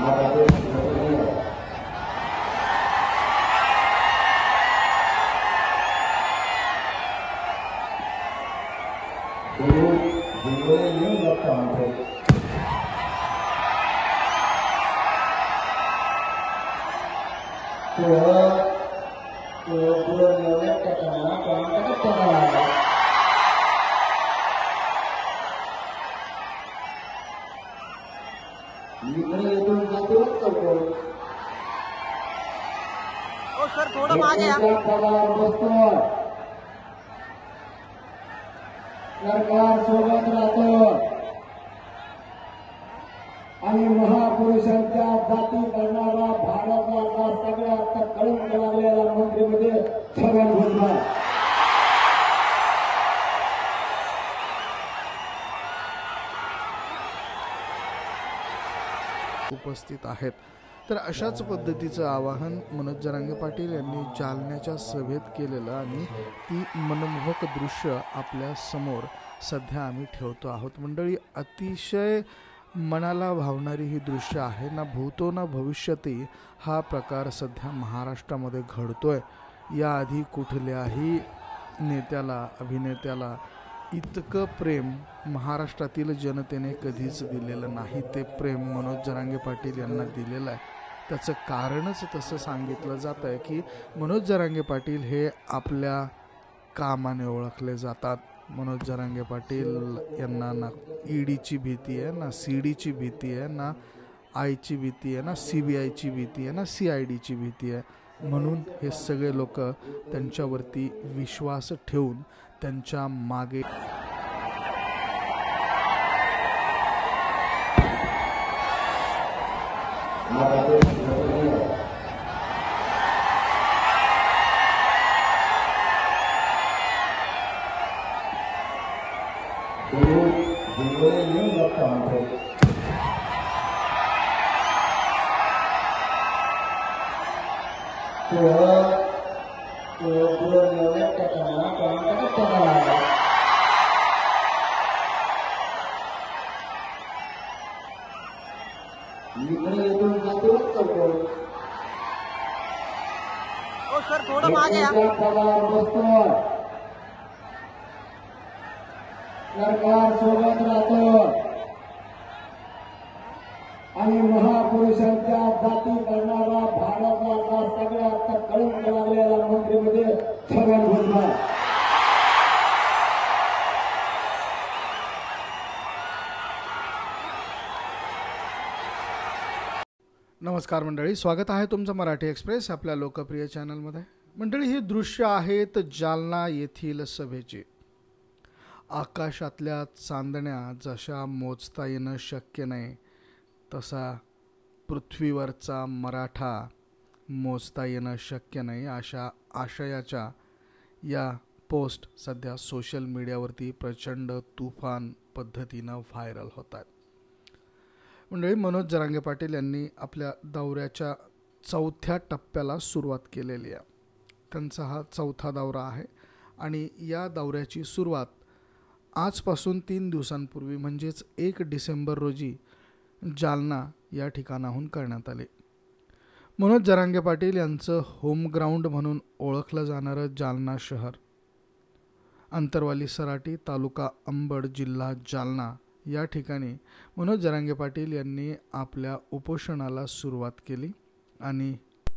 Sir थोड़ा मागे या सरकार सोबत राहतो आणि महापुरुषांच्या जाती करणारा भारताचा सगळ्यात कळंक लागलेला मंत्रीमध्ये छगन भुजबळ उपस्थित आहेत। तर अशाच पद्धतीचं आवाहन मनोज जरांगे पाटील यांनी जालन्याच्या सभेत केलेलं आणि ती मनमोहक दृश्य आपल्या समोर सध्या आम्ही ठेवतो आहोत। मंडळी, अतिशय मनाला भावणारी ही दृश्य आहे ना। भूतो ना भविष्यती हा प्रकार सध्या महाराष्ट्रामध्ये घडतोय। याआधी कुठल्याही नेत्याला अभिनेत्याला इतकं प्रेम महाराष्ट्रातील जनतेने कधीच दिलेलं नाही। ते प्रेम मनोज जरांगे पाटील यांना दिलेलं आहे। त्याचं कारणच तसं सांगितलं जातं आहे की मनोज जरांगे पाटील हे आपल्या कामाने ओळखले जातात। मनोज जरांगे पाटील यांना ना ईडीची भीती आहे, ना सीडीची भीती आहे, ना आयची भीती आहे, ना CBIची भीती आहे, ना CIDची भीती आहे। म्हणून हे सगळे लोक त्यांच्यावरती विश्वास ठेवून त्यांच्या मागे सर थोड़ा मागे या सरकार सोबत राहतो आणि महापुरुषांच्या जाती करणारा भारताचा सगळ्यात कळंक लागलेला मंत्रीमध्ये छगन भुजबळ नमस्कार मंडळी, स्वागत आहे तुमचं मराठी एक्सप्रेस आपल्या लोकप्रिय चॅनलमध्ये। मंडळी, हे दृश्य आहेत जालना येथील सभेचे। आकाशातल्या चांदण्या जशा मोजता येणं शक्य नाही तसा पृथ्वीवरचा मराठा मोजता येणं शक्य नाही, अशा आशयाच्या या पोस्ट सध्या सोशल मीडियावरती प्रचंड तुफान पद्धतीनं व्हायरल होत आहेत। मंडळी, मनोज जरांगे पाटील यांनी आपल्या दौऱ्याच्या चौथ्या टप्प्याला सुरुवात केलेली आहे। त्यांचा हा चौथा दौरा आहे आणि या दौऱ्याची सुरुवात आजपासून 3 दिवसांपूर्वी म्हणजेच 1 डिसेंबर रोजी जालना या ठिकाणाहून करण्यात आले। मनोज जरांगे पाटील यांचं होम ग्राउंड म्हणून ओळखलं जाणारं जालना शहर, अंतरवाली सराटी, तालुका अंबड, जिल्हा जालना या ठिकाणी मनोज जरांगे पाटील यांनी आपल्या उपोषणाला सुरुवात केली आणि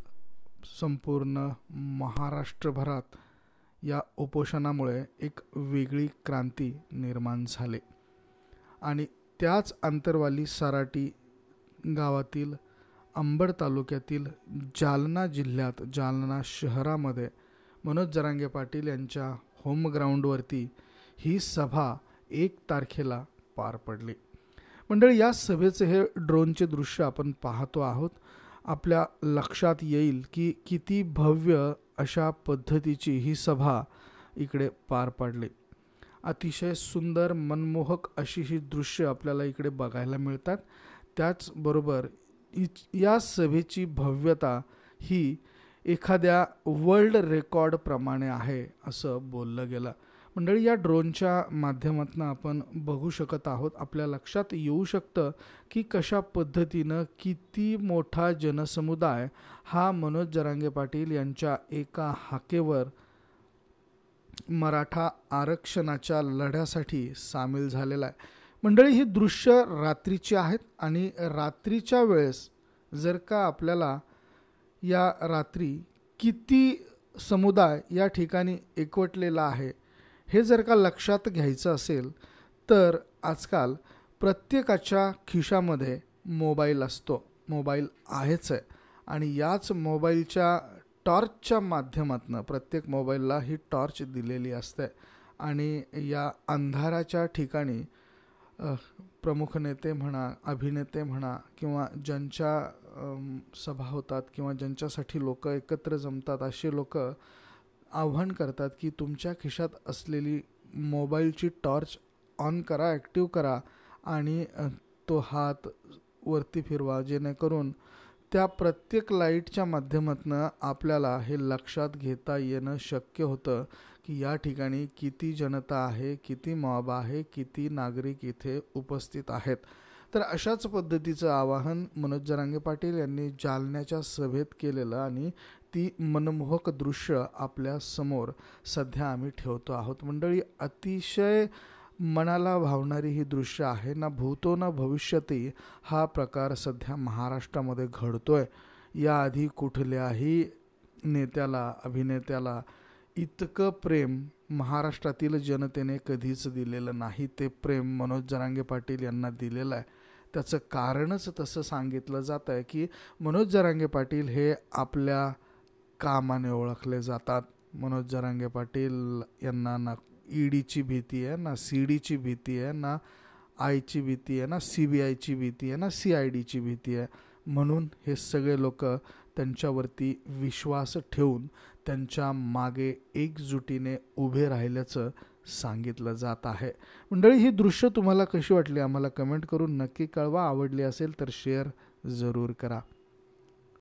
संपूर्ण महाराष्ट्रभरात या उपोषणामुळे एक वेगळी क्रांती निर्माण झाली आणि त्याच अंतरवाली सराटी गावातील अंबड तालुक्यातील जालना जिल्ह्यात जालना शहरामध्ये मनोज जरांगे पाटील यांच्या होम ग्राउंडवरती ही सभा 1 तारखेला पार पडली। मंडळी, या सभेचे हे ड्रोनचे दृश्य आपण पाहतो आहोत। आपल्या लक्षात येईल की किती भव्य अशा पद्धतीची ही सभा इकडे पार पडली। अतिशय सुंदर मनमोहक अशी ही दृश्य आपल्याला इकडे बघायला मिळतात। त्याचबरोबर या सभेची भव्यता ही एखाद्या वर्ल्ड रेकॉर्ड प्रमाणे आहे असं बोललं गेलं। मंडळी, या ड्रोनच्या माध्यमातून आपण बघू शकत आहोत, आपल्या लक्षात येऊ शकतं की कशा पद्धतीनं किती मोठा जनसमुदाय हा मनोज जरांगे पाटील यांच्या एका हाकेवर मराठा आरक्षणाच्या लढ्यासाठी सामील झालेला आहे. मंडळी, ही दृश्य रात्रीची आहेत आणि रात्रीच्या वेळेस जर का आपल्याला या रात्री किती समुदाय या ठिकाणी एकवटलेला आहे हे जर का लक्षात घ्यायचं असेल तर आजकाल प्रत्येकाच्या खिशामध्ये मोबाईल असतो, मोबाईल आहेच आहे. आणि याच मोबाईलच्या टॉर्चच्या माध्यमातून प्रत्येक मोबाईलला ही टॉर्च दिलेली असते आणि या अंधाराच्या ठिकाणी प्रमुख नेते म्हणा, अभिनेते म्हणा किंवा ज्यांच्या सभा होतात किंवा ज्यांच्यासाठी लोक एकत्र जमतात असे लोक आव्हान करतात की तुमच्या खिशात असलेली मोबाईलची टॉर्च ऑन करा, ॲक्टिव्ह करा आणि तो हात वरती फिरवा, जेणेकरून त्या प्रत्येक लाईटच्या माध्यमातून आपल्याला हे लक्षात घेता येणं शक्य होतं की या ठिकाणी किती जनता आहे, किती मॉब आहे, किती नागरिक इथे उपस्थित आहेत. तर अशाच पद्धतीचं आवाहन मनोज जरांगे पाटील यांनी जालन्याच्या सभेत केलेलं आणि ती मनमोहक दृश्य आपल्या समोर सध्या आम्ही ठेवतो आहोत. मंडळी, अतिशय मनाला भावणारी ही दृश्य आहे ना. भूतो ना भविष्यती हा प्रकार सध्या महाराष्ट्रामध्ये घडतोय. याआधी कुठल्याही नेत्याला, अभिनेत्याला इतकं प्रेम महाराष्ट्रातील जनतेने कधीच दिलेलं नाही. ते प्रेम मनोज जरांगे पाटील यांना दिलेलं आहे. त्याचं कारणच तसं सांगितलं जातं आहे की मनोज जरांगे पाटील हे आपल्या कामाने ओळखले जातात. मनोज जरांगे पाटील यांना ना ईडीची भीती आहे, ना सीडीची भीती आहे, ना आयची भीती आहे, ना CBIची भीती आहे, ना CIDची भीती आहे. म्हणून हे सगळे लोक त्यांच्यावरती विश्वास ठेवून त्यांच्या मागे एकजुटीने उभे राहिल्याचं सांगितलं जात आहे. मंडळी, ही दृश्य तुम्हाला कशी वाटली आम्हाला कमेंट करून नक्की कळवा. आवडली असेल तर शेअर जरूर करा.